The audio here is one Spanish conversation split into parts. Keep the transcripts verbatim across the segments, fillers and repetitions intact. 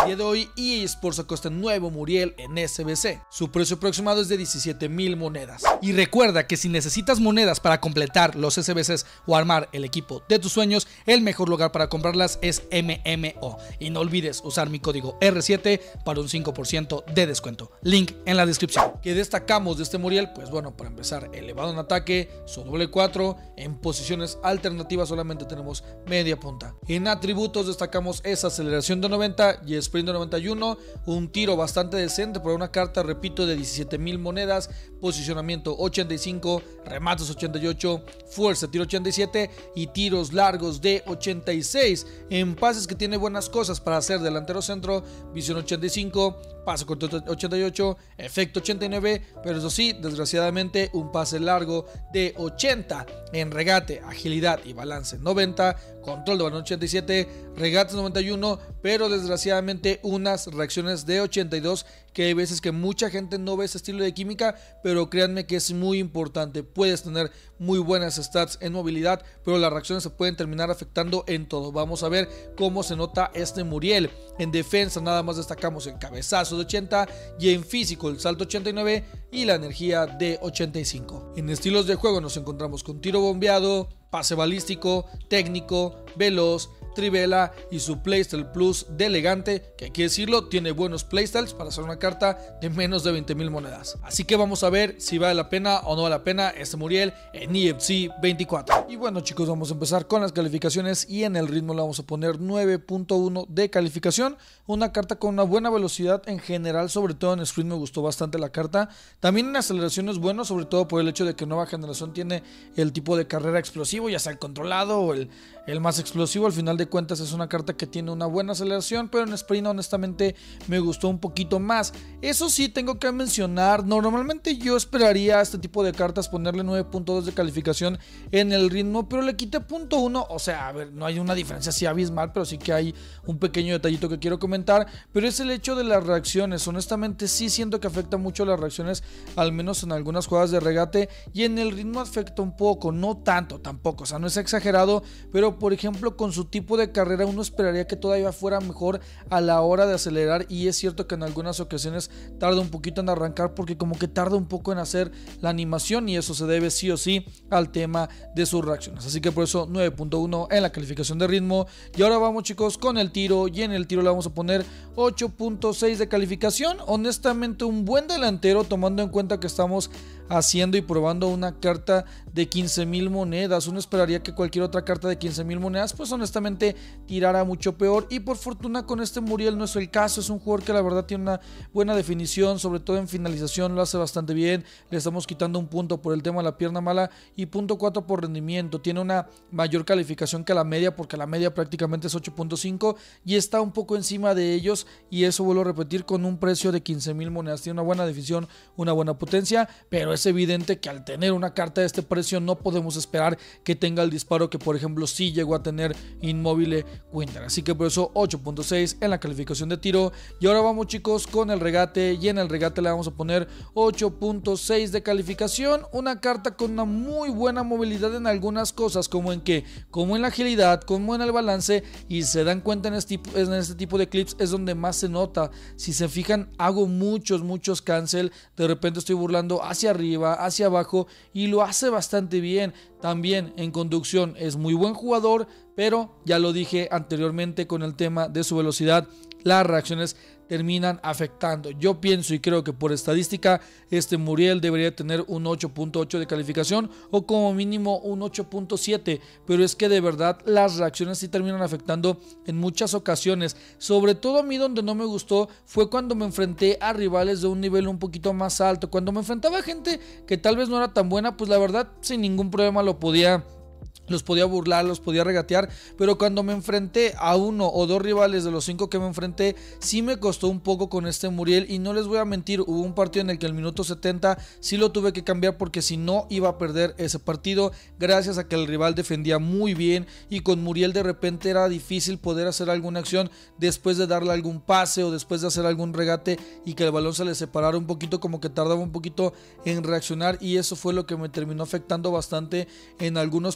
día de hoy E A Sports sacó este nuevo Muriel en S B C. Su precio aproximado es de diecisiete mil monedas. Y recuerda que si necesitas monedas para completar los S B Cs o armar el equipo de tus sueños, el mejor lugar para comprarlas es M M O. Y no olvides usar mi código R siete para un cinco por ciento de descuento. Link en la descripción. ¿Qué destacamos de este Muriel? Pues bueno, para empezar, elevado en ataque, su doble cuatro, en posiciones alternativas solamente tenemos media punta. En atributos destacamos esa aceleración de noventa y sprint de noventa y uno, un tiro bastante decente para una carta, repito, de diecisiete mil monedas, posicionamiento ochenta y cinco, remates ochenta y ocho, fuerza de tiro ochenta y siete y tiros largos de ochenta y seis. En pases que tiene buenas cosas para hacer delantero centro, visión ochenta y cinco, pase corto ochenta y ocho, efecto ochenta y nueve, pero eso sí, desgraciadamente un pase largo de ochenta. En regate, agilidad y balance noventa, control de balón ochenta y siete, regates noventa y uno, pero desgraciadamente unas reacciones de ochenta y dos, que hay veces que mucha gente no ve ese estilo de química, pero créanme que es muy importante. Puedes tener muy buenas stats en movilidad, pero las reacciones se pueden terminar afectando en todo. Vamos a ver cómo se nota este Muriel. En defensa nada más destacamos el cabezazo de ochenta y en físico el salto ochenta y nueve y la energía de ochenta y cinco. En estilos de juego nos encontramos con tiro bombeado, pase balístico, técnico, veloz, trivela y su playstyle plus de elegante, que hay que decirlo, tiene buenos playstyles para hacer una carta de menos de veinte mil monedas. Así que vamos a ver si vale la pena o no vale la pena este Muriel en E F C veinticuatro. Y bueno, chicos, vamos a empezar con las calificaciones y en el ritmo le vamos a poner nueve punto uno de calificación. Una carta con una buena velocidad en general, sobre todo en sprint me gustó bastante la carta. También en aceleración es bueno, sobre todo por el hecho de que nueva generación tiene el tipo de carrera explosivo, ya sea el controlado o el, el más explosivo. Al final de cuentas es una carta que tiene una buena aceleración, pero en sprint honestamente me gustó un poquito más. Eso sí, tengo que mencionar, normalmente yo esperaría a este tipo de cartas ponerle nueve punto dos de calificación en el ritmo, pero le quité punto uno. O sea, a ver, no hay una diferencia así abismal, pero sí que hay un pequeño detallito que quiero comentar, pero es el hecho de las reacciones. Honestamente sí siento que afecta mucho las reacciones, al menos en algunas jugadas de regate, y en el ritmo afecta un poco, no tanto tampoco, o sea, no es exagerado, pero por ejemplo con su tipo de carrera uno esperaría que todavía fuera mejor a la hora de acelerar, y es cierto que en algunas ocasiones tarda un poquito en arrancar porque como que tarda un poco en hacer la animación, y eso se debe sí o sí al tema de sus reacciones. Así que por eso nueve punto uno en la calificación de ritmo. Y ahora vamos, chicos, con el tiro, y en el tiro le vamos a poner ocho punto seis de calificación. Honestamente un buen delantero, tomando en cuenta que estamos haciendo y probando una carta de quince mil monedas. Uno esperaría que cualquier otra carta de quince mil monedas pues honestamente tirara mucho peor, y por fortuna con este Muriel no es el caso. Es un jugador que la verdad tiene una buena definición, sobre todo en finalización lo hace bastante bien. Le estamos quitando un punto por el tema de la pierna mala y punto cuatro por rendimiento. Tiene una mayor calificación que la media, porque la media prácticamente es ocho punto cinco y está un poco encima de ellos, y eso vuelvo a repetir con un precio de quince mil monedas. Tiene una buena definición, una buena potencia, pero es evidente que al tener una carta de este precio no podemos esperar que tenga el disparo que por ejemplo sí llegó a tener Immobile Winter. Así que por eso ocho punto seis en la calificación de tiro. Y ahora vamos, chicos, con el regate, y en el regate le vamos a poner ocho punto seis de calificación. Una carta con una muy buena movilidad en algunas cosas, como en que, como en la agilidad, como en el balance, y se dan cuenta en este, tipo, en este tipo de clips es donde más se nota. Si se fijan, hago muchos muchos cancel, de repente estoy burlando hacia arriba, hacia abajo, y lo hace bastante bien. También en conducción es muy buen jugador, pero ya lo dije anteriormente con el tema de su velocidad, las reacciones terminan afectando. Yo pienso y creo que por estadística este Muriel debería tener un ocho punto ocho de calificación o como mínimo un ocho punto siete, pero es que de verdad las reacciones sí terminan afectando en muchas ocasiones. Sobre todo a mí donde no me gustó fue cuando me enfrenté a rivales de un nivel un poquito más alto. Cuando me enfrentaba a gente que tal vez no era tan buena, pues la verdad sin ningún problema lo podía los podía burlar, los podía regatear, pero cuando me enfrenté a uno o dos rivales de los cinco que me enfrenté, sí me costó un poco con este Muriel, y no les voy a mentir, hubo un partido en el que al minuto setenta sí lo tuve que cambiar porque si no iba a perder ese partido, gracias a que el rival defendía muy bien, y con Muriel de repente era difícil poder hacer alguna acción después de darle algún pase o después de hacer algún regate y que el balón se le separara un poquito, como que tardaba un poquito en reaccionar, y eso fue lo que me terminó afectando bastante en algunos partidos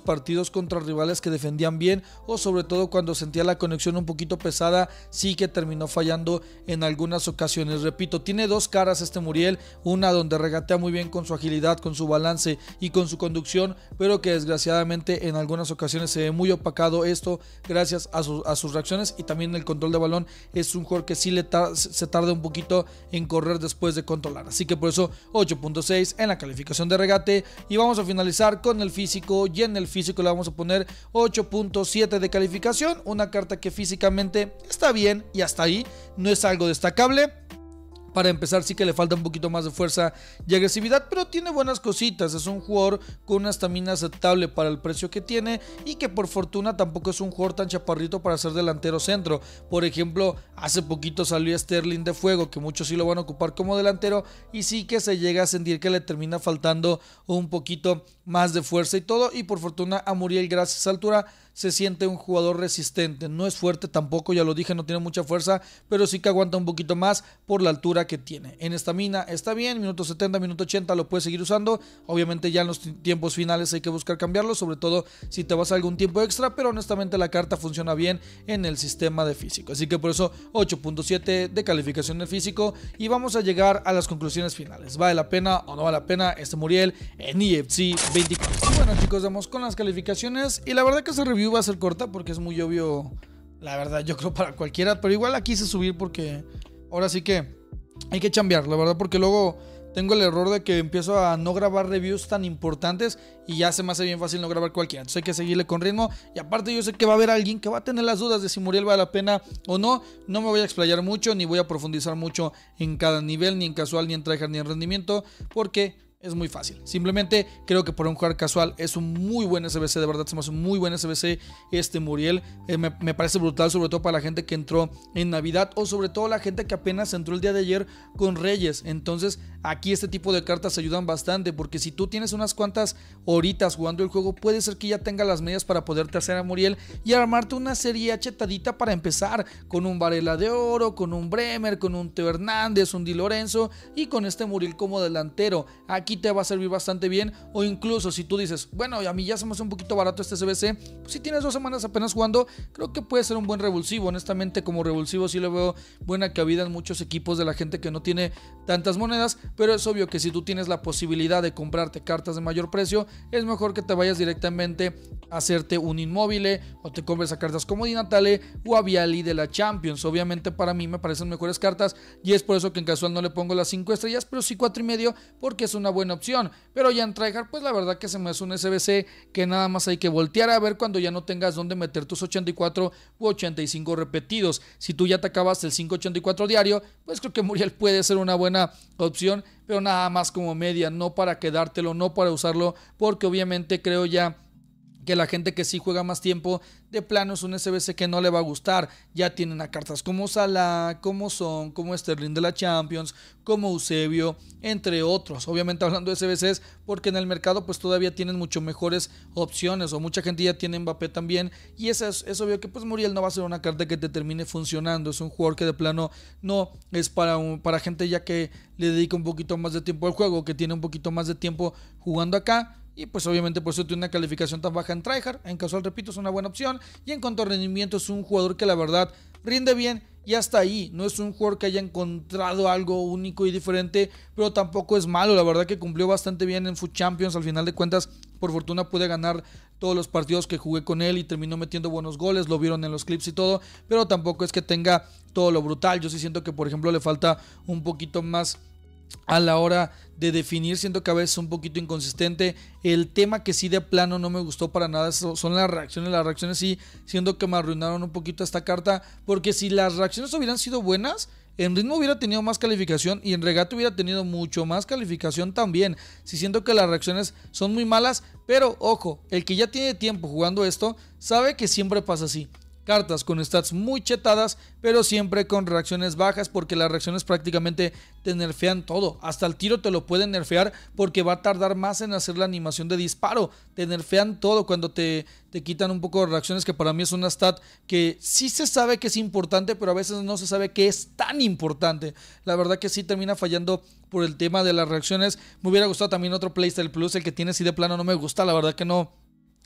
partidos contra rivales que defendían bien, o sobre todo cuando sentía la conexión un poquito pesada, sí que terminó fallando en algunas ocasiones. Repito, tiene dos caras este Muriel, una donde regatea muy bien con su agilidad, con su balance y con su conducción, pero que desgraciadamente en algunas ocasiones se ve muy opacado esto gracias a, su, a sus reacciones, y también el control de balón. Es un jugador que sí le tar se tarda un poquito en correr después de controlar, así que por eso ocho punto seis en la calificación de regate. Y vamos a finalizar con el físico, y en el físico le vamos a poner ocho punto siete de calificación, una carta que físicamente está bien y hasta ahí, no es algo destacable. Para empezar, sí que le falta un poquito más de fuerza y agresividad, pero tiene buenas cositas. Es un jugador con una estamina aceptable para el precio que tiene, y que por fortuna tampoco es un jugador tan chaparrito para ser delantero centro. Por ejemplo, hace poquito salió Sterling de Fuego, que muchos sí lo van a ocupar como delantero, y sí que se llega a sentir que le termina faltando un poquito más de fuerza y todo. Y por fortuna a Muriel, gracias a altura, se siente un jugador resistente. No es fuerte tampoco, ya lo dije, no tiene mucha fuerza, pero sí que aguanta un poquito más por la altura que tiene. En estamina está bien, minuto setenta, minuto ochenta lo puedes seguir usando. Obviamente ya en los tiempos finales hay que buscar cambiarlo, sobre todo si te vas a algún tiempo extra, pero honestamente la carta funciona bien en el sistema de físico, así que por eso ocho punto siete de calificación de físico. Y vamos a llegar a las conclusiones finales. ¿Vale la pena o no vale la pena este Muriel en E F C veinticuatro? Y bueno, chicos, vamos con las calificaciones, y la verdad que ese review va a ser corta porque es muy obvio, la verdad, yo creo para cualquiera, pero igual la quise subir porque ahora sí que hay que chambear, la verdad, porque luego tengo el error de que empiezo a no grabar reviews tan importantes y ya se me hace bien fácil no grabar cualquiera. Entonces hay que seguirle con ritmo, y aparte yo sé que va a haber alguien que va a tener las dudas de si Muriel vale la pena o no. No me voy a explayar mucho, ni voy a profundizar mucho en cada nivel, ni en casual, ni en tryhard, ni en rendimiento, porque es muy fácil. Simplemente creo que por un jugador casual es un muy buen S B C, de verdad se me hace un muy buen S B C este Muriel. Eh, me, me parece brutal, sobre todo para la gente que entró en Navidad, o sobre todo la gente que apenas entró el día de ayer con Reyes. Entonces aquí este tipo de cartas ayudan bastante, porque si tú tienes unas cuantas horitas jugando el juego, puede ser que ya tenga las medias para poderte hacer a Muriel y armarte una serie chetadita para empezar con un Varela de Oro, con un Bremer, con un Teo Hernández, un Di Lorenzo, y con este Muriel como delantero. Aquí te va a servir bastante bien. O incluso si tú dices, bueno, a mí ya se me hace un poquito barato este S B C, pues si tienes dos semanas apenas jugando, creo que puede ser un buen revulsivo. Honestamente, como revulsivo sí le veo buena cabida en muchos equipos de la gente que no tiene tantas monedas, pero es obvio que si tú tienes la posibilidad de comprarte cartas de mayor precio, es mejor que te vayas directamente a hacerte un Inmóvil, o te compres a cartas como Di Natale o a Viali de la Champions. Obviamente para mí me parecen mejores cartas, y es por eso que en casual no le pongo las cinco estrellas, pero sí cuatro y medio, porque es una buena opción. Pero ya en tryhard, pues la verdad que se me hace un S B C que nada más hay que voltear a ver cuando ya no tengas donde meter tus ochenta y cuatro u ochenta y cinco repetidos. Si tú ya te acabaste el cinco ochenta y cuatro diario, pues creo que Muriel puede ser una buena opción, pero nada más como media, no para quedártelo, no para usarlo, porque obviamente creo ya que la gente que sí juega más tiempo, de plano es un S B C que no le va a gustar. Ya tienen a cartas como Salah, como Son, como Sterling de la Champions, como Eusebio, entre otros. Obviamente hablando de S B Cs, porque en el mercado pues todavía tienen mucho mejores opciones, o mucha gente ya tiene Mbappé también, y es, es obvio que pues Muriel no va a ser una carta que te termine funcionando. Es un jugador que de plano no es para, un, para gente ya que le dedica un poquito más de tiempo al juego, que tiene un poquito más de tiempo jugando acá. Y pues obviamente por eso tiene una calificación tan baja en tryhard. En casual, repito, es una buena opción. Y en cuanto a rendimiento, es un jugador que la verdad rinde bien y hasta ahí. No es un jugador que haya encontrado algo único y diferente, pero tampoco es malo. La verdad que cumplió bastante bien en Foot Champions. Al final de cuentas, por fortuna pude ganar todos los partidos que jugué con él y terminó metiendo buenos goles. Lo vieron en los clips y todo, pero tampoco es que tenga todo lo brutal. Yo sí siento que por ejemplo le falta un poquito más a la hora de definir. Siento que a veces es un poquito inconsistente. El tema que sí de plano no me gustó para nada son las reacciones. Las reacciones sí siento que me arruinaron un poquito esta carta, porque si las reacciones hubieran sido buenas, en ritmo hubiera tenido más calificación y en regate hubiera tenido mucho más calificación también. Sí siento que las reacciones son muy malas, pero ojo, el que ya tiene tiempo jugando esto sabe que siempre pasa así. Cartas con stats muy chetadas, pero siempre con reacciones bajas, porque las reacciones prácticamente te nerfean todo. Hasta el tiro te lo pueden nerfear porque va a tardar más en hacer la animación de disparo. Te nerfean todo cuando te, te quitan un poco de reacciones, que para mí es una stat que sí se sabe que es importante, pero a veces no se sabe que es tan importante. La verdad que sí termina fallando por el tema de las reacciones. Me hubiera gustado también otro Playstyle Plus, el que tiene si de plano no me gusta, la verdad que no.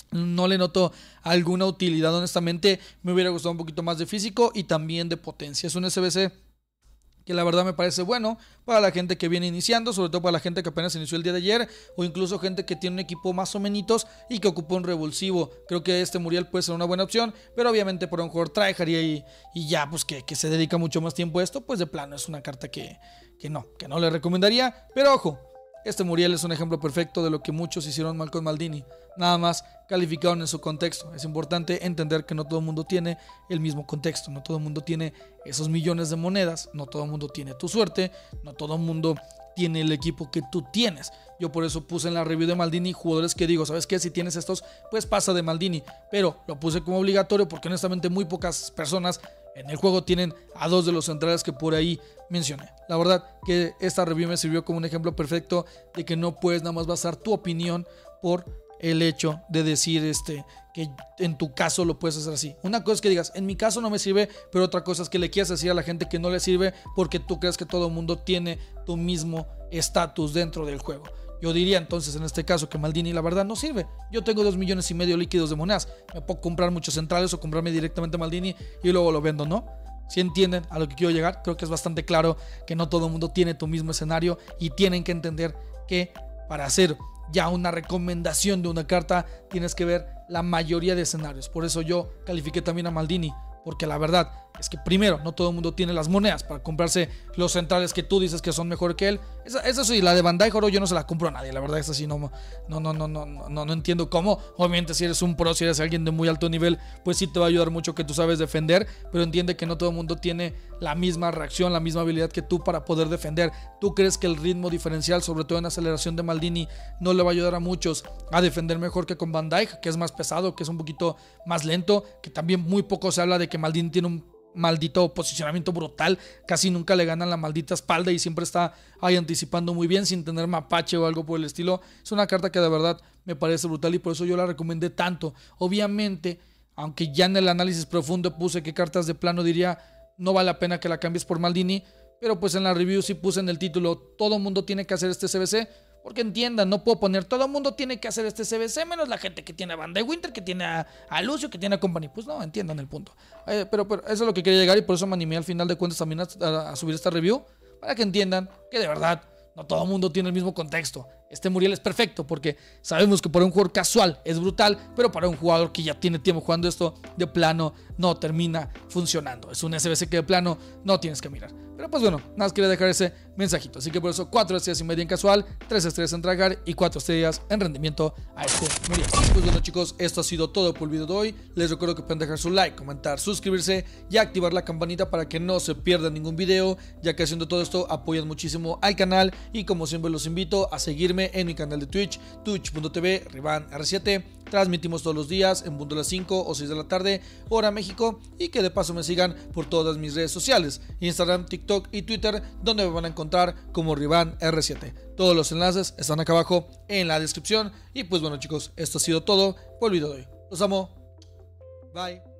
No le noto alguna utilidad, honestamente. Me hubiera gustado un poquito más de físico y también de potencia. Es un S B C que la verdad me parece bueno para la gente que viene iniciando, sobre todo para la gente que apenas inició el día de ayer, o incluso gente que tiene un equipo más o menos y que ocupa un revulsivo. Creo que este Muriel puede ser una buena opción, pero obviamente por un jugador tryhard y, y ya pues que, que se dedica mucho más tiempo a esto, pues de plano es una carta que, que no, que no le recomendaría. Pero ojo, este Muriel es un ejemplo perfecto de lo que muchos hicieron mal con Maldini. Nada más calificaron en su contexto. Es importante entender que no todo el mundo tiene el mismo contexto. No todo el mundo tiene esos millones de monedas. No todo el mundo tiene tu suerte. No todo el mundo tiene el equipo que tú tienes. Yo por eso puse en la review de Maldini jugadores que digo, ¿sabes qué? Si tienes estos, pues pasa de Maldini. Pero lo puse como obligatorio porque honestamente muy pocas personas en el juego tienen a dos de los centrales que por ahí mencioné. La verdad que esta review me sirvió como un ejemplo perfecto de que no puedes nada más basar tu opinión por el hecho de decir este que en tu caso lo puedes hacer así. Una cosa es que digas, en mi caso no me sirve, pero otra cosa es que le quieras decir a la gente que no le sirve porque tú crees que todo el mundo tiene tu mismo estatus dentro del juego. Yo diría entonces en este caso que Maldini la verdad no sirve. Yo tengo dos millones y medio líquidos de monedas. Me puedo comprar muchos centrales o comprarme directamente Maldini y luego lo vendo, ¿no? Si entienden a lo que quiero llegar, creo que es bastante claro que no todo el mundo tiene tu mismo escenario y tienen que entender que para hacer ya una recomendación de una carta tienes que ver la mayoría de escenarios. Por eso yo califiqué también a Maldini, porque la verdad es que primero no todo el mundo tiene las monedas para comprarse los centrales que tú dices que son mejor que él. Esa, esa sí, la de Van Dijk yo no se la compro a nadie, la verdad es así, no, no, no, no, no, no, no entiendo cómo. Obviamente si eres un pro, si eres alguien de muy alto nivel, pues sí te va a ayudar mucho que tú sabes defender, pero entiende que no todo el mundo tiene la misma reacción, la misma habilidad que tú para poder defender. ¿Tú crees que el ritmo diferencial, sobre todo en aceleración de Maldini, no le va a ayudar a muchos a defender mejor que con Van Dijk, que es más pesado, que es un poquito más lento, que también muy poco se habla de que Maldini tiene un maldito posicionamiento brutal, casi nunca le ganan la maldita espalda y siempre está ahí anticipando muy bien sin tener mapache o algo por el estilo? Es una carta que de verdad me parece brutal y por eso yo la recomendé tanto. Obviamente, aunque ya en el análisis profundo puse que cartas de plano diría no vale la pena que la cambies por Maldini, pero pues en la review sí puse en el título todo mundo tiene que hacer este C B C. Porque entiendan, no puedo poner todo el mundo tiene que hacer este C B C, menos la gente que tiene a Van de Winter, que tiene a, a Lucio, que tiene a Company. Pues no, entiendan el punto. Eh, pero, pero eso es lo que quería llegar y por eso me animé al final de cuentas también a, a, a subir esta review. Para que entiendan que de verdad no todo el mundo tiene el mismo contexto. Este Muriel es perfecto porque sabemos que para un jugador casual es brutal, pero para un jugador que ya tiene tiempo jugando esto, de plano no termina funcionando. Es un S B C que de plano no tienes que mirar. Pero pues bueno, nada más quería dejar ese mensajito. Así que por eso cuatro estrellas y media en casual, tres estrellas en tryhard y cuatro estrellas en rendimiento a este Muriel. Pues bueno chicos, esto ha sido todo por el video de hoy. Les recuerdo que pueden dejar su like, comentar, suscribirse y activar la campanita para que no se pierdan ningún video, ya que haciendo todo esto apoyan muchísimo al canal. Y como siempre los invito a seguirme en mi canal de Twitch, twitch punto tv Rivan R siete. Transmitimos todos los días en punto de las cinco o seis de la tarde, hora México, y que de paso me sigan por todas mis redes sociales, Instagram, TikTok y Twitter, donde me van a encontrar como Rivan R siete. Todos los enlaces están acá abajo en la descripción. Y pues bueno chicos, esto ha sido todo por el video de hoy. Los amo. Bye.